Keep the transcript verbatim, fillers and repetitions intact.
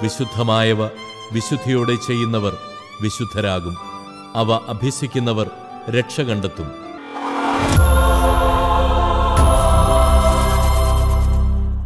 വിശുദ്ധമായവ വിശുദ്ധിയോടെ ചെയ്യുന്നവർ വിശുദ്ധരാകും. അവ അഭ്യസിക്കുന്നവർ രക്ഷ കണ്ടെത്തും.